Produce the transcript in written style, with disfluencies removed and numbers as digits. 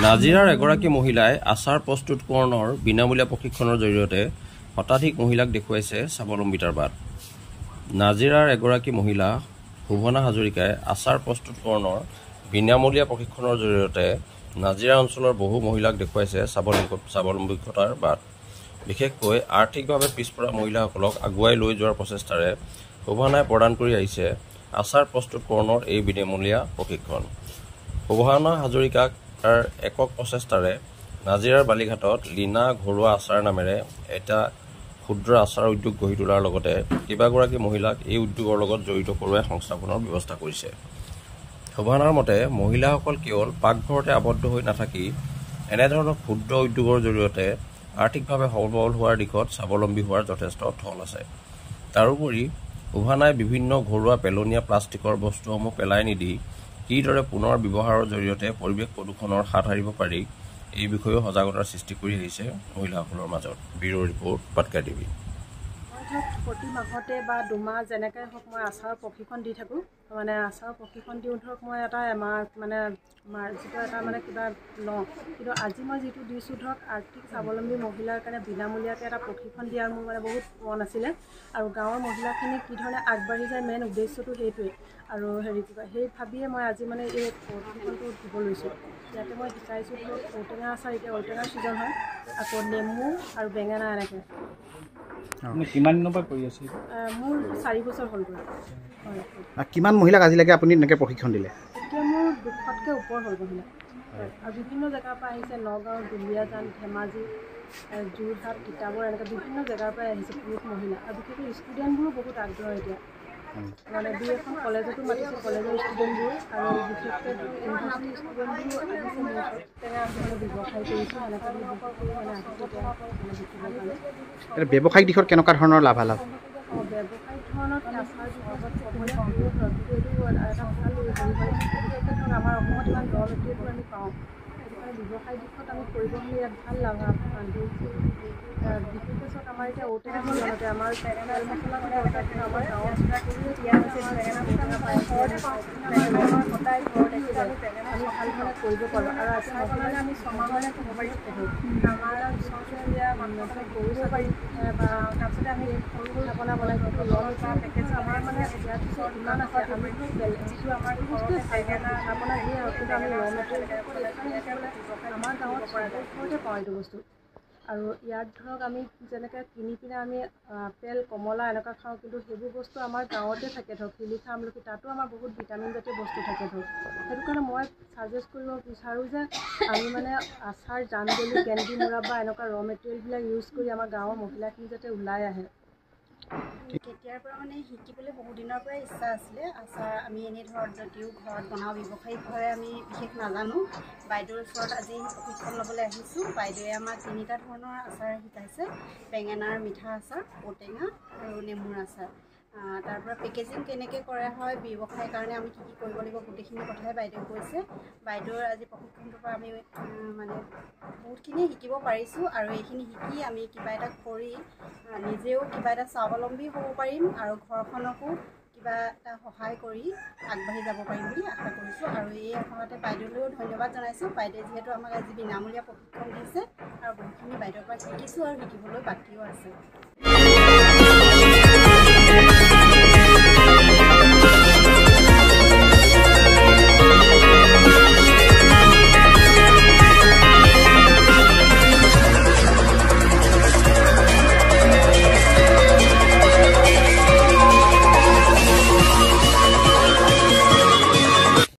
নাজিৰাৰ এগৰাকী মহিলাই আচাৰ প্ৰস্তুতকৰণৰ বিনামূলীয়া প্ৰশিক্ষণৰ জৰিয়তে শতাধিক মহিলাক দেখুৱাইছে স্বাৱলম্বিতাৰ বাট। নাজিৰাৰ এগৰাকী মহিলা শোভনা হাজৰিকাই আচাৰ প্ৰস্তুতকৰণৰ বিনামূলীয়া প্ৰশিক্ষণৰ জৰিয়তে নাজিৰা অঞ্চলৰ বহু মহিলাক দেখুৱাইছে স্বাৱলম্বিতাৰ বাট। বিশেষকৈ আৰ্থিকভাৱে পিছপৰা মহিলাসকলক আগুৱাই লৈ যোৱাৰ প্ৰচেষ্টাৰে শোভনাই প্ৰদান কৰি আহিছে আচাৰ প্ৰস্তুতকৰণৰ এই বিনামূলীয়া প্ৰশিক্ষণ। শোভনা হাজৰিকাক তাৰ একক প্ৰচেষ্টাৰে নাজিৰাৰ বালিঘাটত লীনা ঘৰুৱা আচাৰ নামেৰে এটা ক্ষুদ্ৰ আচাৰ উদ্যোগ গঢ়ি তোলাৰ লগতে কেইবাগৰাকী মহিলাক এই উদ্যোগৰ লগত জড়িত কৰোৱাই সংস্থাপনৰ ব্যৱস্থা কৰিছে। শোভনাৰ মতে মহিলাসকল কেৱল পাকঘৰতে আবদ্ধ হৈ নাথাকি এনেধৰণৰ ক্ষুদ্ৰ উদ্যোগৰ জৰিয়তে আৰ্থিকভাৱে সবল হোৱাৰ দিশত স্বাৱলম্বী হোৱাৰ যথেষ্ট থল আছে। তাৰোপৰি শোভনাই বিভিন্ন ঘৰুৱা পেলনীয়া প্লাষ্টিকৰ বস্তুসমূহ পেলাই নিদি কিদৰে পুনৰ ব্যৱহাৰৰ জৰিয়তে পৰিৱেশ প্ৰদূষণৰ হাত সাৰিব পাৰি এই বিষয়েও সজাগতাৰ সৃষ্টি কৰি আহিছে মহিলাসকলৰ মাজত। ব্যুৰ' ৰিপৰ্ট পাটকা টিভি। প্ৰতি মাহতে বা দুমাহ যেনেকৈ হওক মই আচাৰৰ প্ৰশিক্ষণ দি থাকোঁ। মানে আচাৰৰ প্ৰশিক্ষণ দিওঁ ধৰক মই এটা যিটো এটা কিবা লওঁ, কিন্তু আজি মই যিটো দিছোঁ ধৰক আৰ্থিক স্বাৱলম্বী মহিলাৰ কাৰণে বিনামূলীয়াকৈ এটা প্ৰশিক্ষণ দিয়াৰ মোৰ বহুত মন আছিলে। আৰু গাঁৱৰ মহিলাখিনি কি ধৰণে আগবাঢ়ি যায় মেইন উদ্দেশ্যটো সেইটোৱেই। আৰু সেই ভাবিয়ে মই আজি এই প্ৰশিক্ষণটো দিব লৈছোঁ। ইয়াতে মই শিকাইছোঁ ধৰক ঔটেঙা আচাৰ, এতিয়া ঔটেঙাৰ ছিজন হয়, আকৌ নেমু আৰু বেঙেনা এনেকৈ। কিমান দিনৰ পৰা কৰি আছে? মোৰ 4 বছৰ হ'লগৈ। হয়। কিমান মহিলাক আজিলৈকে আপুনি এনেকৈ প্ৰশিক্ষণ দিলে? এতিয়া মোৰ 200তকৈ ওপৰ হ'ল মহিলা। আৰু বিভিন্ন জেগাৰ পৰা আহিছে, নগাঁও, দুলীয়াজান, ধেমাজি, যোৰহাট, তিতাবৰ এনেকৈ বিভিন্ন জেগাৰ পৰাই আহিছে পুৰুষ মহিলা। আৰু বিশেষকৈ ষ্টুডেণ্টবোৰো বহুত আগ্ৰহ এতিয়া। দুই এখন কলেজতো মাতিছে, কলেজৰ ষ্টুডেণ্টবোৰ আৰু বিশেষকৈ ইউনিভাৰ্চিটিৰ ষ্টুডেণ্টবোৰো আহিছে মোৰ ওচৰত। টেঙা ব্যৱসায় কৰিছোঁ এনেকৈ ব্যৱসায়িক দিশত কেনেকুৱা ধৰণৰ লাভালাভ? ব্যৱসায়িক ধৰণত আচাৰ বিভাগত ক'বলৈ এইটো এটা ভাল বিশেষকৈ ধৰক আমাৰ অসমত ইমান ৰ মেটেৰিয়েলবোৰ আমি পাওঁ, সেইটো কাৰণে ব্যৱসায়িক দিশত আমি কৰিব হ'লে ইয়াত ভাল লাভ বিশেষকৈ চাওক আমাৰ এতিয়া ঔটেঙা ছিজনতে আমাৰ তেল মছলা আমাৰ গাঁৱত দিয়া হৈছে, সদায় ঘৰত আমি ভাল ধৰণে কৰিব পাৰোঁ। আৰু আজি মহিলাক আমি 6 মাহলৈ ক'ব পাৰি আমাৰ ওচৰীয়া মানুহে কৰিব পাৰি বা তাৰপিছতে আমি সৰু ঢাকনা বনাই কিন্তু ৰ পেকেজ আমাৰ ইয়াৰ পিছত ইমান আছে। আমি যিটো আমাৰ ঘৰতে বেঙেনা ঢাকনা দিয়ে আৰু কিন্তু আমি ৰ মেটেৰিয়েল আমাৰ গাঁৱত ঘৰতে পাওঁ এইটো বস্তু। আৰু ইয়াত ধৰক আমি যেনেকৈ কিনি পিনে আমি আপেল, কমলা এনেকুৱা খাওঁ, কিন্তু সেইবোৰ বস্তু আমাৰ গাঁৱতে থাকে ধৰক শিলিখা, আমলখি, তাতো আমাৰ বহুত ভিটামিন জাতীয় বস্তু থাকে ধৰক। সেইটো কাৰণে মই ছাজেষ্ট কৰিব বিচাৰোঁ যে আমি আচাৰ, জামজেলি, কেণ্ডি, মুৰাব্বা এনেকুৱা ৰ মেটেৰিয়েলবিলাক ইউজ কৰি আমাৰ গাঁৱৰ মহিলাখিনি যাতে ওলাই আহে। তেতিয়াৰ পৰা শিকিবলৈ বহু দিনৰ পৰাই ইচ্ছা আছিলে। আচাৰ আমি এনেই ধৰক যদিও ঘৰত বনাওঁ, ব্যৱসায়িকভাৱে আমি বিশেষ নাজানো। বাইদেউৰ ওচৰত আজি প্ৰশিক্ষণ ল'বলৈ আহিছোঁ। বাইদেৱে আমাক 3টা ধৰণৰ আচাৰ শিকাইছে, বেঙেনাৰ মিঠা আচাৰ, ঔটেঙা আৰু নেমুৰ আচাৰ। তাৰ পৰা পেকেজিং কেনেকৈ কৰা হয়, ব্যৱসায়ৰ কাৰণে আমি কি কৰিব লাগিব, গোটেইখিনি কথাই বাইদেৱে কৈছে। বাইদেউৰ আজি প্ৰশিক্ষণটোৰ পৰা আমি বহুতখিনি শিকিব পাৰিছোঁ। আৰু এইখিনি শিকি আমি কিবা এটা কৰি নিজেও কিবা এটা স্বাৱলম্বী হ'ব পাৰিম আৰু ঘৰখনকো কিবা এটা সহায় কৰি আগবাঢ়ি যাব পাৰিম বুলি আশা কৰিছোঁ। আৰু এই আশাতে বাইদেউলৈও ধন্যবাদ জনাইছোঁ। বাইদেৱে যিহেতু আমাক আজি বিনামূলীয়া প্ৰশিক্ষণ দিছে আৰু বহুতখিনি বাইদেউৰ পৰা শিকিছোঁ আৰু শিকিবলৈ বাকীও আছে।